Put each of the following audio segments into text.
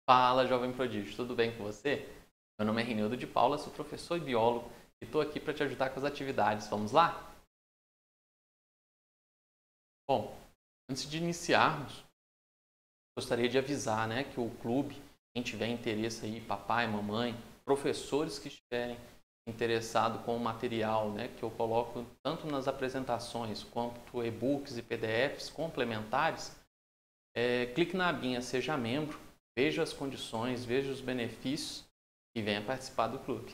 Fala, jovem prodígio, tudo bem com você? Meu nome é Renildo de Paula, sou professor e biólogo e estou aqui para te ajudar com as atividades. Vamos lá? Bom, antes de iniciarmos, gostaria de avisar, que o clube, quem tiver interesse aí, papai, mamãe, professores que estiverem interessados com o material, que eu coloco tanto nas apresentações quanto e-books e PDFs complementares, clique na abinha Seja Membro, veja as condições, veja os benefícios e venha participar do clube.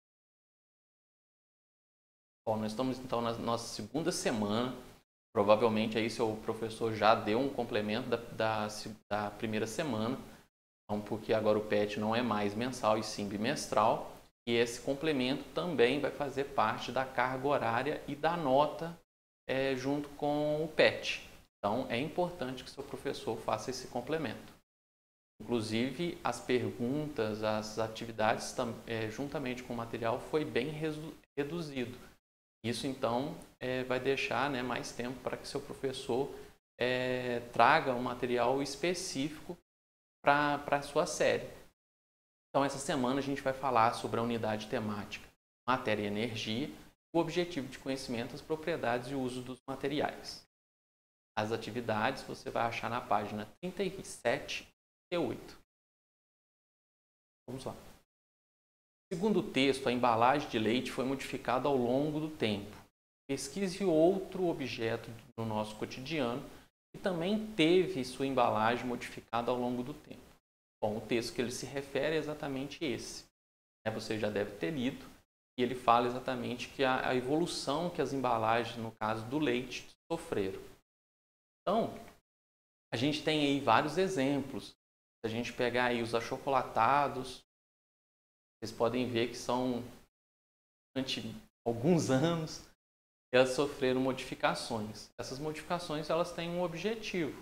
Bom, nós estamos então na nossa segunda semana. Provavelmente aí seu professor já deu um complemento da primeira semana, então, porque agora o PET não é mais mensal e sim bimestral. E esse complemento também vai fazer parte da carga horária e da nota junto com o PET. Então, é importante que seu professor faça esse complemento. Inclusive, as perguntas, as atividades, juntamente com o material, foi bem reduzido. Isso, então, vai deixar mais tempo para que seu professor traga um material específico para a sua série. Então, essa semana a gente vai falar sobre a unidade temática Matéria e Energia, o objetivo de conhecimento, as propriedades e o uso dos materiais. As atividades você vai achar na página 37 e 8. Vamos lá. Segundo o texto, a embalagem de leite foi modificada ao longo do tempo. Pesquise outro objeto no nosso cotidiano que também teve sua embalagem modificada ao longo do tempo. Bom, o texto que ele se refere é exatamente esse. Você já deve ter lido, e ele fala exatamente que a evolução que as embalagens, no caso do leite, sofreram. Então, a gente tem aí vários exemplos. Se a gente pegar aí os achocolatados, vocês podem ver que são, durante alguns anos, elas sofreram modificações. Essas modificações elas têm um objetivo.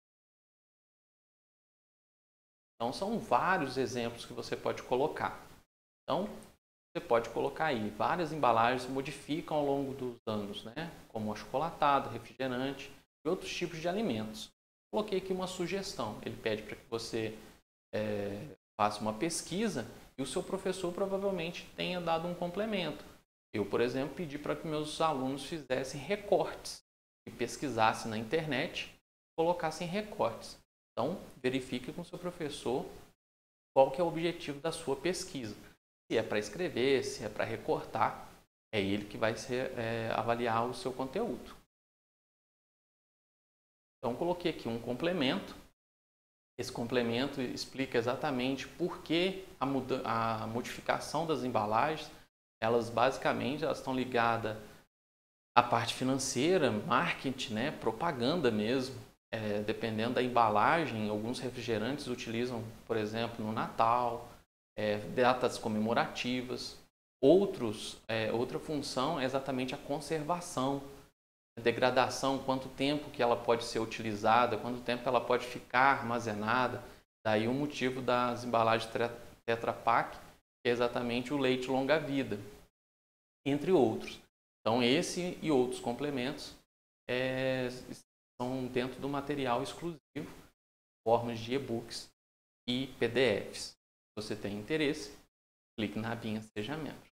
Então, são vários exemplos que você pode colocar. Então, você pode colocar aí, várias embalagens se modificam ao longo dos anos, como achocolatado, refrigerante e outros tipos de alimentos. Coloquei aqui uma sugestão. Ele pede para que você faça uma pesquisa e o seu professor provavelmente tenha dado um complemento. Eu, por exemplo, pedi para que meus alunos fizessem recortes e pesquisassem na internet e colocassem recortes. Então, verifique com o seu professor qual que é o objetivo da sua pesquisa. Se é para escrever, se é para recortar, é ele que vai avaliar o seu conteúdo. Então, coloquei aqui um complemento. Esse complemento explica exatamente por que a modificação das embalagens, elas estão ligadas à parte financeira, marketing, propaganda mesmo. Dependendo da embalagem, alguns refrigerantes utilizam, por exemplo, no Natal, datas comemorativas. Outra função é exatamente a conservação, a degradação, quanto tempo que ela pode ser utilizada, quanto tempo ela pode ficar armazenada. Daí o motivo das embalagens Tetra Pak, que é exatamente o leite longa-vida, entre outros. Então, esse e outros complementos estão dentro do material exclusivo, formas de e-books e PDFs. Se você tem interesse, clique na abinha Seja Membro.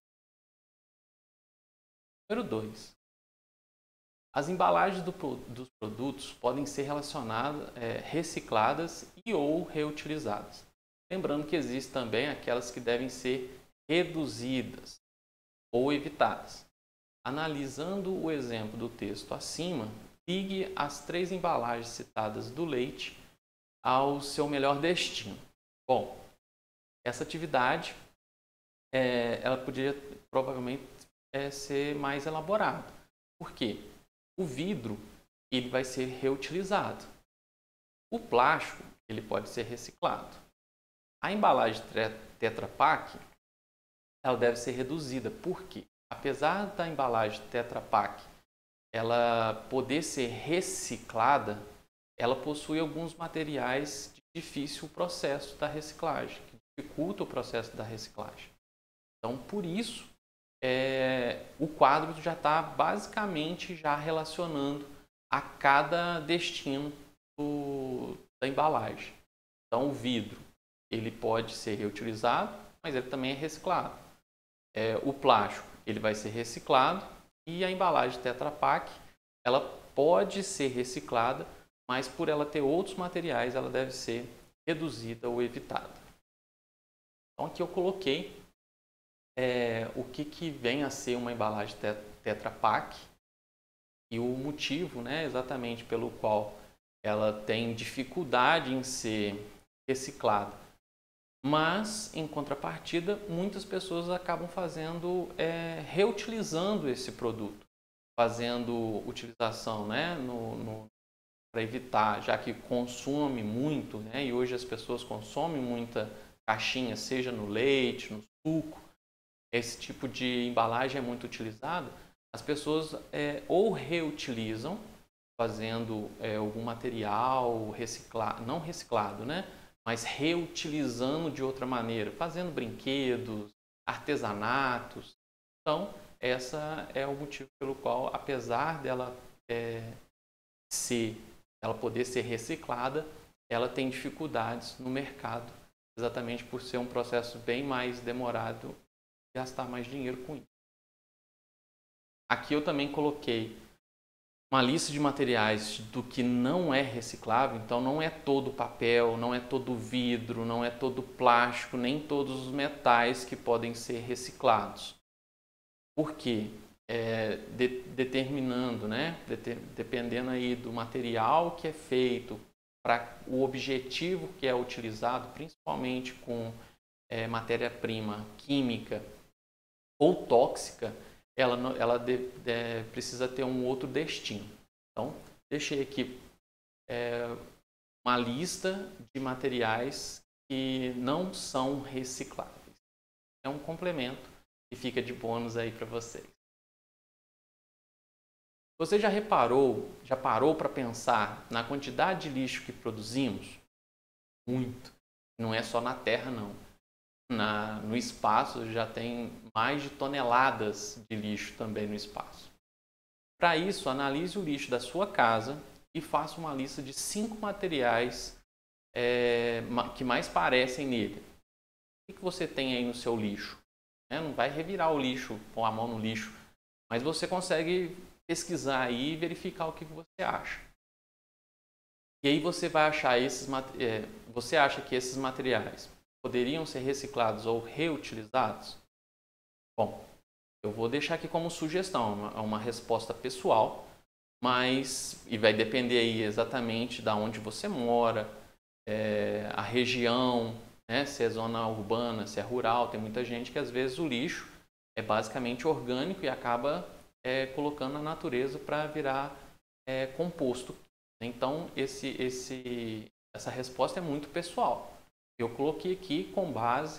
Número 2. As embalagens dos produtos podem ser recicladas e ou reutilizadas. Lembrando que existem também aquelas que devem ser reduzidas ou evitadas. Analisando o exemplo do texto acima, ligue as 3 embalagens citadas do leite ao seu melhor destino. Bom, essa atividade ela poderia provavelmente ser mais elaborada. Por quê? O vidro ele vai ser reutilizado. O plástico ele pode ser reciclado. A embalagem Tetra Pak ela deve ser reduzida. Por quê? Apesar da embalagem Tetra Pak ela poder ser reciclada, ela possui alguns materiais de difícil processo da reciclagem, que dificulta o processo da reciclagem. Então, por isso, o quadro já está basicamente já relacionando a cada destino da embalagem. Então, o vidro ele pode ser reutilizado, mas ele também é reciclado. O plástico, ele vai ser reciclado e a embalagem Tetra Pak, ela pode ser reciclada, mas por ela ter outros materiais, ela deve ser reduzida ou evitada. Então aqui eu coloquei o que vem a ser uma embalagem Tetra Pak e o motivo, né, exatamente pelo qual ela tem dificuldade em ser reciclada. Mas, em contrapartida, muitas pessoas acabam reutilizando esse produto, fazendo utilização, né, para evitar, já que consome muito, né, e hoje as pessoas consomem muita caixinha, seja no leite, no suco, esse tipo de embalagem é muito utilizado, as pessoas ou reutilizam, fazendo algum material não reciclado, né, mas reutilizando de outra maneira, fazendo brinquedos, artesanatos. Então, essa é o motivo pelo qual, apesar dela ela poder ser reciclada, ela tem dificuldades no mercado, exatamente por ser um processo bem mais demorado e gastar mais dinheiro com isso. Aqui eu também coloquei uma lista de materiais do que não é reciclável, então não é todo papel, não é todo vidro, não é todo plástico, nem todos os metais que podem ser reciclados. Por quê? Determinando, né? Dependendo aí do material que é feito, para o objetivo que é utilizado, principalmente com matéria-prima química ou tóxica, ela precisa ter um outro destino. Então, deixei aqui uma lista de materiais que não são recicláveis. É um complemento que fica de bônus aí para vocês. Você já parou para pensar na quantidade de lixo que produzimos? Muito. Não é só na Terra, não. No espaço já tem mais de toneladas de lixo também no espaço. Para isso, analise o lixo da sua casa e faça uma lista de 5 materiais que mais parecem nele. O que você tem aí no seu lixo? Não vai revirar o lixo, pôr a mão no lixo, mas você consegue pesquisar aí e verificar o que você acha. E aí você vai achar você acha que esses materiais poderiam ser reciclados ou reutilizados? Bom, eu vou deixar aqui como sugestão, é uma resposta pessoal, e vai depender aí exatamente de onde você mora, a região, né, se é zona urbana, se é rural. Tem muita gente que às vezes o lixo é basicamente orgânico e acaba colocando na natureza para virar composto. Então, essa resposta é muito pessoal. Eu coloquei aqui com base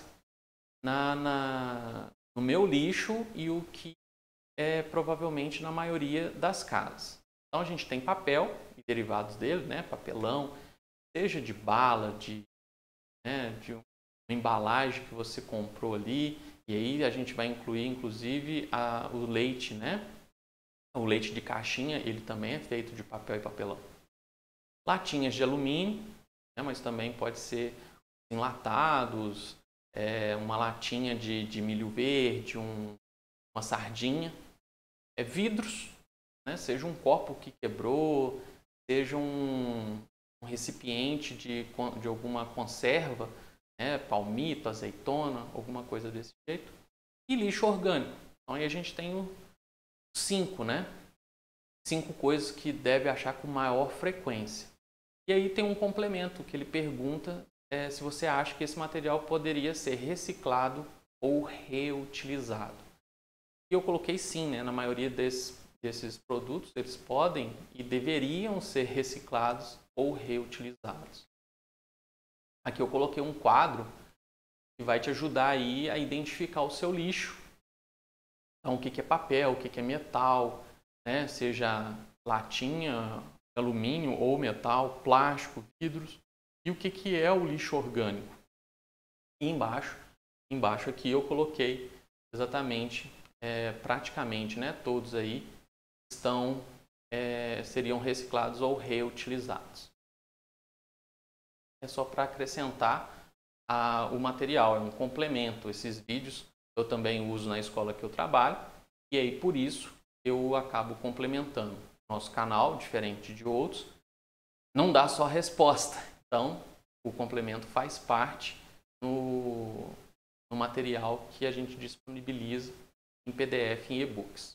no meu lixo e o que é provavelmente na maioria das casas. Então, a gente tem papel e derivados dele, né? Papelão, seja de bala, de uma embalagem que você comprou ali. E aí a gente vai incluir, inclusive, o leite, né? O leite de caixinha, ele também é feito de papel e papelão. Latinhas de alumínio, né? Mas também pode ser enlatados, uma latinha de milho verde, uma sardinha. Vidros, né? Seja um copo que quebrou, seja um recipiente de alguma conserva, né? Palmito, azeitona, alguma coisa desse jeito. E lixo orgânico. Então aí a gente tem 5, né? 5 coisas que deve achar com maior frequência. E aí tem um complemento que ele pergunta se você acha que esse material poderia ser reciclado ou reutilizado. E eu coloquei sim, né? Na maioria desses produtos, eles podem e deveriam ser reciclados ou reutilizados. Aqui eu coloquei um quadro que vai te ajudar aí a identificar o seu lixo. Então, o que é papel, o que é metal, né? Seja latinha, alumínio ou metal, plástico, vidros, e o que é o lixo orgânico. E embaixo aqui eu coloquei exatamente, praticamente, né, todos aí seriam reciclados ou reutilizados. É só para acrescentar o material, é um complemento. Esses vídeos eu também uso na escola que eu trabalho e aí por isso eu acabo complementando. Nosso canal, diferente de outros, não dá só resposta. Então, o complemento faz parte no material que a gente disponibiliza em PDF, em e-books.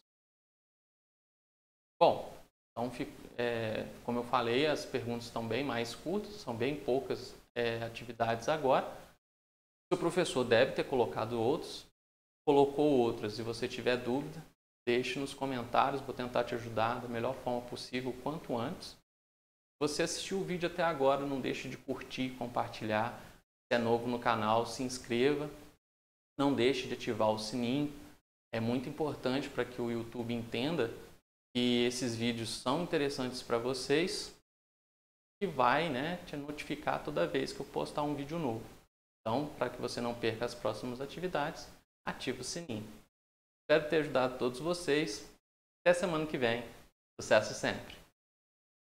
Bom, então, como eu falei, as perguntas estão bem mais curtas, são bem poucas atividades agora. O professor deve ter colocado outros, colocou outras e você tiver dúvida, deixe nos comentários, vou tentar te ajudar da melhor forma possível, o quanto antes. Se você assistiu o vídeo até agora, não deixe de curtir, compartilhar. Se é novo no canal, se inscreva. Não deixe de ativar o sininho. É muito importante para que o YouTube entenda que esses vídeos são interessantes para vocês e vai, te notificar toda vez que eu postar um vídeo novo. Então, para que você não perca as próximas atividades, ative o sininho. Espero ter ajudado todos vocês. Até semana que vem. Sucesso sempre!